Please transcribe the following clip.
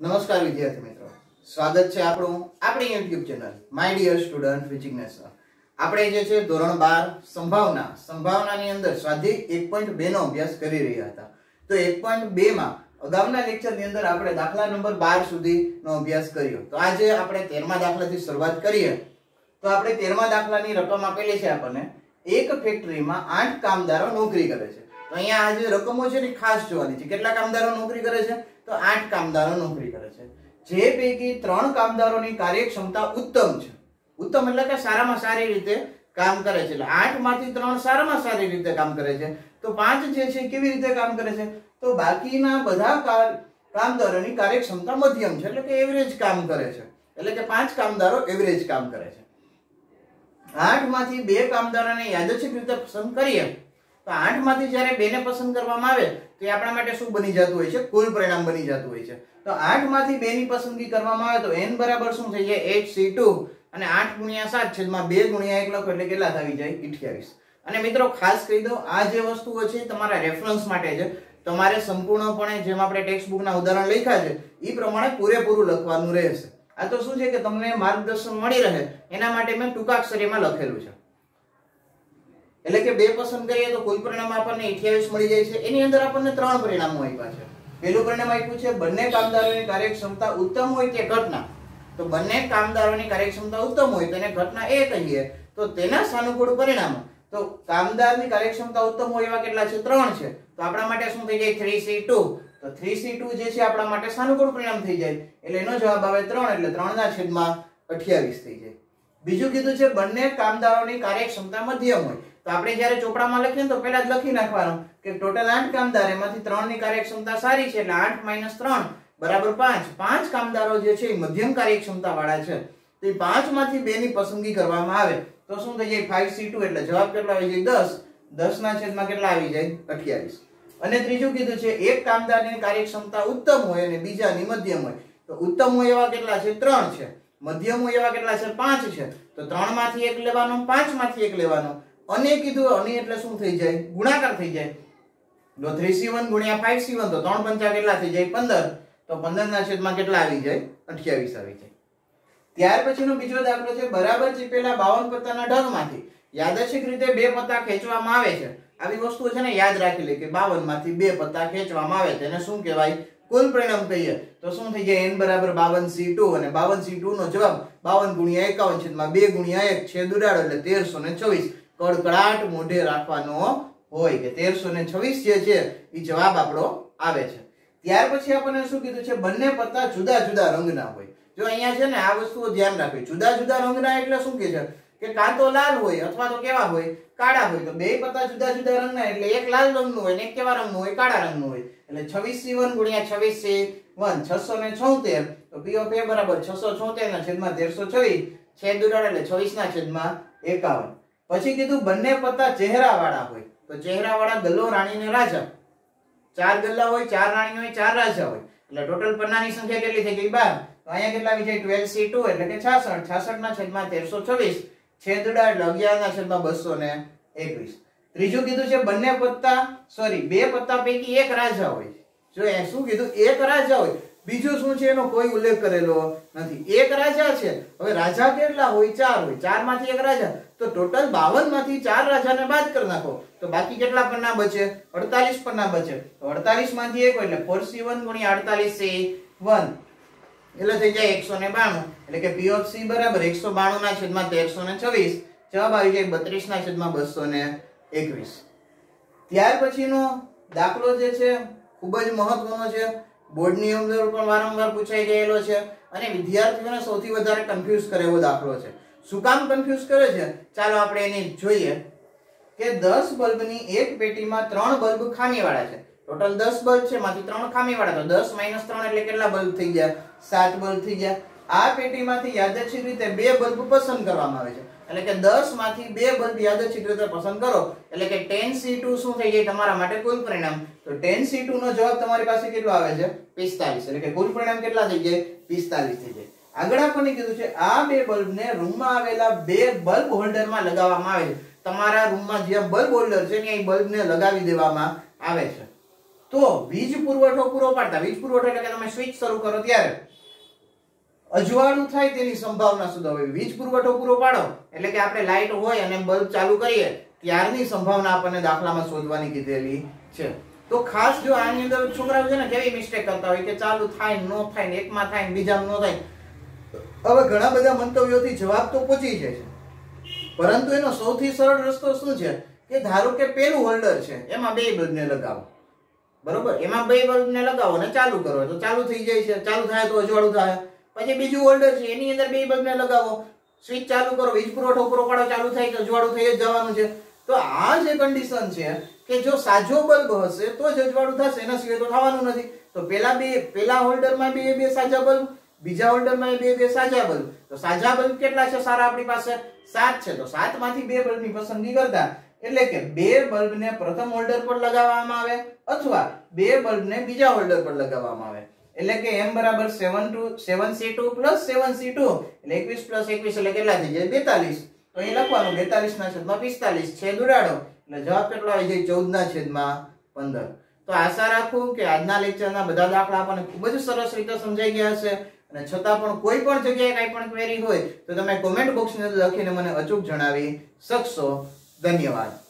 નમસ્કાર વિદ્યાર્થી મિત્રો, સ્વાગત છે આપણું આપણી YouTube channel my dear student physics. આપણે જે છે ધોરણ 12 સંભાવનાની અંદર સ્વાધ્યાય 1.2 નો અભ્યાસ કરી રહ્યા હતા. તો 1.2 માં અગાઉના લેક્ચરની અંદર આપણે દાખલા નંબર 12 સુધીનો અભ્યાસ કર્યો. તો આજે આપણે 13મા દાખલાથી શરૂઆત કરીએ. તો આપણે 13મા દાખલાની રકમ આપેલી છે આપણને. એક ફેક્ટરીમાં 8 કામદારો નોકરી કરે છે. તો અહીંયા આ જે રકમો છે ને ખાસ જોવાની છે. કેટલા કામદારો નોકરી કરે છે? તો 8 કામદારો નોકરી કરે છે. જે પૈકી 3 કામદારોની કાર્યક્ષમતા ઉત્તમ છે. ઉત્તમ એટલે કે સારામાં સારી રીતે કામ કરે છે. એટલે 8 માંથી 3 સારામાં સારી રીતે કામ કરે છે. તો 5 જે છે કેવી રીતે કામ કરે છે? તો બાકીના બધા કામદારોની કાર્યક્ષમતા મધ્યમ છે, એટલે કે એવરેજ કામ કરે છે. એટલે કે 5 કામદારો એવરેજ કામ કરે છે. 8 માંથી 2 કામદારોને યાદચ્છિક રીતે પસંદ કરીએ તો 8 માંથી જ્યારે 2 ને પસંદ કરવામાં આવે તો એ આપણા માટે શું બની જતું હોય છે? કુલ પરિણામ બની જતું હોય છે. તો 8 માંથી 2 ની પસંદગી કરવામાં આવે તો n બરાબર શું થઈ જાય? 8c2 અને 8 ગુણ્યા 7 છેદમાં 2 ગુણ્યા 1 લખો એટલે કેટલા આવી જાય? 28. અને મિત્રો ખાસ કહી દઉં, આ જે વસ્તુઓ છે તમારા રેફરન્સ માટે છે. તમારે સંપૂર્ણપણે જેમ આપણે ટેક્સ્ટ બુકના ઉદાહરણ લખ્યા છે એ પ્રમાણે પૂરેપૂરું લખવાનું રહેશે. આ તો શું છે કે તમને માર્ગદર્શન મળી રહે એના માટે મેં ટૂંકાક્ષરીમાં લખેલું છે. એટલે કે 2 પસંદ કરીએ તો કુલ પરિણામ આપણને 28 મળી જાય છે. એની અંદર આપણને 3 પરિણામો આપ્યા છે. પહેલું પરિણામ આપ્યું છે બંને કામદારોની કાર્યક્ષમતા ઉત્તમ હોય તે ઘટના. તો બંને કામદારોની કાર્યક્ષમતા ઉત્તમ હોય તેને ઘટના એ કહીએ. તો તેના સાનુકૂળ પરિણામો, તો કામદારની કાર્યક્ષમતા ઉત્તમ હોય એવા કેટલા છે? 3 છે. તો આપણા માટે શું થઈ જાય? 3c2. તો 3c2 જે છે આપણા માટે સાનુકૂળ પરિણામ થઈ જાય. એટલે એનો જવાબ આવે 3, એટલે 3/28 થઈ જાય. બીજું કીધું છે બંને કામદારોની કાર્યક્ષમતા મધ્યમ હોય. તો આપણે જ્યારે ચોપડામાં લખીએ તો પહેલા જ લખી નાખવાનું કે ટોટલ 8 કામદાર, એમાંથી 3 ની કાર્યક્ષમતા સારી છે એટલે 8 - 3 બરાબર 5. 5 કામદારો જે છે એ મધ્યમ કાર્યક્ષમતા વાળા છે. તો એ 5 માંથી 2 ની પસંદગી કરવામાં આવે તો શું થઈ જાય? 5c2 એટલે જવાબ કેટલો આવી જાય? 10. 10 ના છેદમાં કેટલા આવી જાય? 28. અને ત્રીજું કીધું છે એક કામદારની કાર્યક્ષમતા ઉત્તમ હોય અને બીજાની મધ્યમ હોય. તો ઉત્તમ હોય એવા કેટલા છે? 3 છે. મધ્યમ હોય એવા કેટલા છે? 5 છે. તો 3 માંથી 1 લેવાનો, 5 માંથી 1 લેવાનો. અને કીધું અને એટલે શું થઈ જાય? ગુણાકાર થઈ જાય. જો 3c1 ગુણ્યા 5c1 તો 3 પંચા કેટલા થઈ જાય? 15. તો 15 ના છેદમાં કેટલા આવી જાય? 28 આવી જાય. ત્યાર પછીનો બીજો દાખલો છે બરાબર ચીપેલા 52 પત્તાના ઢગમાંથી યાદચ્છિક રીતે 2 પત્તા ખેંચવામાં આવે છે. આવી વસ્તુ છે ને યાદ રાખી લે કે 52 માંથી 2 પત્તા ખેંચવામાં આવે તેને શું કહેવાય? કુલ પરિણામ કહીએ. તો શું થઈ જાય? n બરાબર 52c2 અને 52c2 નો જવાબ 52 ગુણ્યા 51 છેદમાં 2 ગુણ્યા 1 છેદ ઉડાડો એટલે 1324. કડકડાટ મોઢે રાખવાનો હોય કે 1326 જે છે એ જવાબ આપણો આવે છે. ત્યાર પછી આપણને શું કીધું છે? બંને પત્તા જુદા જુદા રંગના હોય. જો અહીંયા છે ને આ વસ્તુઓ ધ્યાન રાખવી. જુદા જુદા રંગના એટલે શું કહે છે કે કાં તો લાલ હોય અથવા તો કેવા હોય? કાળા હોય. તો 2 પત્તા જુદા જુદા રંગના એટલે એક લાલ રંગનું હોય ને એક કેવા રંગનું હોય? કાળા રંગનું હોય. એટલે 26c1 ગુણ્યા 26c1 676. તો p of a બરાબર 676 ના છેદમાં 1324 છેદ ઉડાડો એટલે 26 ના છેદમાં 51. પછી કીધું બંને પત્તા ચહેરા વાળા હોય. તો ચહેરા વાળા ગલ્લો, રાણી ને રાજા. 4 ગલ્લા હોય, 4 રાણી હોય, 4 રાજા હોય. એટલે ટોટલ પન્નાની સંખ્યા કેટલી થઈ ગઈ? 12. તો અહીંયા કેટલા આવી જાય? 12c2 એટલે કે 66. 66 ના છેદમાં 1324 છેદ ઉડાડ એટલે 11 ના છેદમાં 221. ત્રીજું કીધું છે બંને પત્તા બે પત્તા પૈકી એક રાજા હોય. જો એ શું કીધું? એક રાજા હોય. બીજું શું છે એનો કોઈ ઉલ્લેખ કરેલો નથી. એક રાજા છે. હવે રાજા કેટલા હોય? 4 હોય. 4 માંથી એક રાજા. તો ટોટલ 52 માંથી 4 રાજાને બાદ કરી નાખો તો બાકી કેટલા પન્ના બચે? 48 પન્ના બચે. તો 48 માંથી 1 એટલે 4c1 ગુણ્યા 48c1 એટલે થઈ જાય 192. એટલે કે p of c બરાબર 192 ના છેદમાં 1326 જવાબ આવી જાય 32 ના છેદમાં 221. ત્યાર પછીનો દાખલો જે છે ખૂબ જ મહત્વનો છે. બોર્ડની અંદર પણ વારંવાર પૂછાઈ ગયેલો છે અને વિદ્યાર્થીઓને સૌથી વધારે કન્ફ્યુઝ કરે એવો દાખલો છે. શું કામ કન્ફ્યુઝ કરે છે? ચાલો આપણે એને જોઈએ કે 10 બલ્બની એક પેટીમાં 3 બલ્બ ખામીવાળા છે. ટોટલ 10 બલ્બ છે, માંથી 3 ખામીવાળા. તો 10 - 3 એટલે કેટલા બલ્બ થઈ ગયા? 7 બલ્બ થઈ ગયા. આ પેટીમાંથી યાદચ્છિક રીતે 2 બલ્બ પસંદ કરવામાં આવે છે. એટલે કે 10 માંથી 2 બલ્બ યાદચ્છિક રીતે પસંદ કરો એટલે કે 10c2 શું થઈ જાય તમારા માટે? કુલ પરિણામ. તો 10c2 નો જવાબ તમારી પાસે કેટલો આવે છે? 45. એટલે કે કુલ પરિણામ કેટલા થઈ જાય? 45 થઈ જાય. આગળ આપણને કીધું છે આ 2 બલ્બને રૂમમાં આવેલા 2 બલ્બ હોલ્ડરમાં લગાવવામાં આવે છે. તમારા રૂમમાં જે બલ્બ હોલ્ડર છે ને એ બલ્બને લગાવી દેવામાં આવે છે. તો વીજ પુરવઠો પૂરો પાડતા, વીજ પુરવઠો એટલે કે તમે સ્વિચ શરૂ કરો ત્યારે અજવાળું થાય તેની સંભાવના શોધો. વીજ પુરવઠો પૂરો પાડો એટલે કે આપણે લાઈટ હોય અને બલ્બ ચાલુ કરીએ ત્યારની સંભાવના આપણને દાખલામાં શોધવાની કીધેલી છે. તો ખાસ જો આની અંદર છોકરાઓ છે ને કેવી મિસ્ટેક કરતા હોય કે ચાલુ થાય નો થાય ને એકમાં થાય ને બીજામાં નો થાય. હવે ઘણા બધા મંતવ્યોથી જવાબ તો પહોંચી જાય છે, પરંતુ એનો સૌથી સરળ રસ્તો શું છે કે ધારો કે પેલું હોલ્ડર છે એમાં બે બલ્બને લગાવો, બરોબર, એમાં બે બલ્બને લગાવો ને ચાલુ કરો તો ચાલુ થઈ જાય છે, ચાલુ થાય તો અજવાળું થાય. પછી બીજું હોલ્ડર છે એની અંદર બે બલ્બને લગાવો, સ્વિચ ચાલુ કરો, વીજ પુરવઠો પૂરો પાડો, ચાલુ થાય તો અજવાળું થઈ જ જવાનું છે. તો આ જે કન્ડિશન છે કે જો સાજો બલ્બ હશે તો જ અજવાળું થશે, એના સિવાય તો થવાનું નથી. તો પેલા હોલ્ડરમાં બે સાજા બલ્બ, બીજા હોલ્ડરમાં બે સાજા બલ્બ. તો સાજા બલ્બ કેટલા છે સારા આપણી પાસે? 7 છે. તો 7 માંથી બે બલ્બની પસંદગી કરતા એટલે કે બે બલ્બને પ્રથમ હોલ્ડર પર લગાવવામાં આવે અથવા બે બલ્બને બીજા હોલ્ડર પર લગાવવામાં આવે. એટલે કે m બરાબર 7c2 + 7c2 એટલે 21 + 21 એટલે કેટલા થઈ જાય? 42. તો અહીં લખવાનું 42 ના છેદમાં 45, છેદ ઉડાડો એટલે જવાબ કેટલો આવી જાય? 14 ના છેદમાં 15. તો આશા રાખું કે આજના લેક્ચરના બધા દાખલા આપણને ખૂબ જ સરસ રીતે સમજાઈ ગયા હશે. અને છતાં પણ કોઈ પણ જગ્યાએ કાંઈ પણ ક્વેરી હોય તો તમે કોમેન્ટ બોક્સની અંદર લખીને મને અચૂક જણાવી શકશો. ધન્યવાદ.